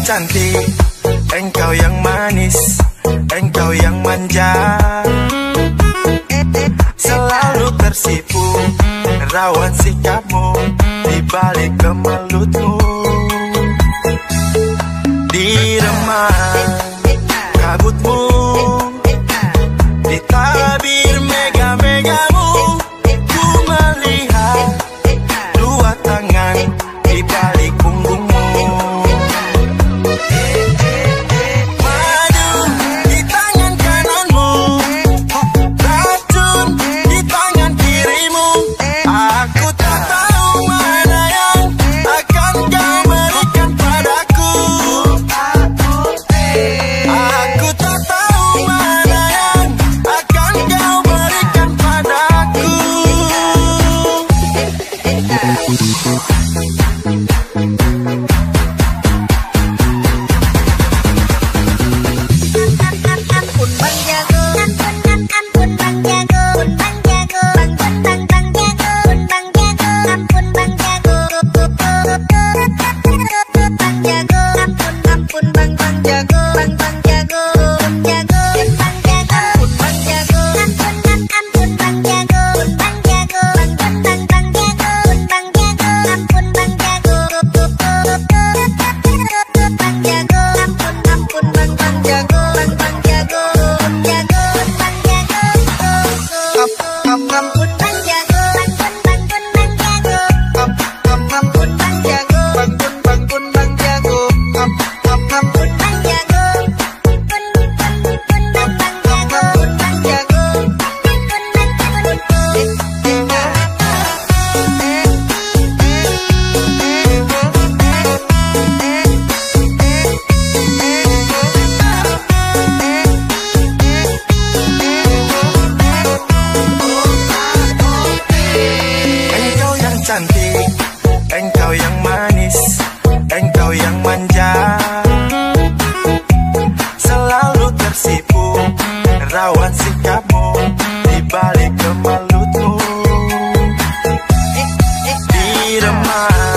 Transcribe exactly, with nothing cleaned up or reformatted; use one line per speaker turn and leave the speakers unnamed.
cantik, engkau yang manis, engkau yang manja. Selalu tersipu, rawan sikapmu di balik kemelutmu. Di remang kabutmu, di tabir mega-megamu, ku melihat dua tangan di balik punggungmu. Madu di tangan kananmu, racun di tangan kirimu. Aku tak tahu mana yang akan kau berikan padaku. Aku tak tahu mana yang akan kau berikan padaku.
Ampun Bang Jago, ampun ampun Bang Jago, Bang Jago, Bang Bang Bang Jago, Bang Jago, ampun Bang Jago, Bang Jago, ampun ampun Bang Bang Jago, Bang Bang Jago, Bang Jago, Bang Jago, ampun Bang Jago, ampun ampun Bang Jago, Bang Jago, Bang Bang Bang Jago, Bang Jago, ampun Bang Jago, Bang Jago, ampun ampun Bang Bang Jago, Bang Bang Jago, Bang Jago, Bang Jago, ampun Bang Jago, ampun Bang Jago, ampun Bang Jago, ampun Bang Jago, ampun Bang Jago, ampun Bang Jago, Bang Jago,
Engkau yang cantik, engkau yang manis, engkau yang manja. Selalu tersipu, rawan sikapmu di balik kemelutmu. Di remang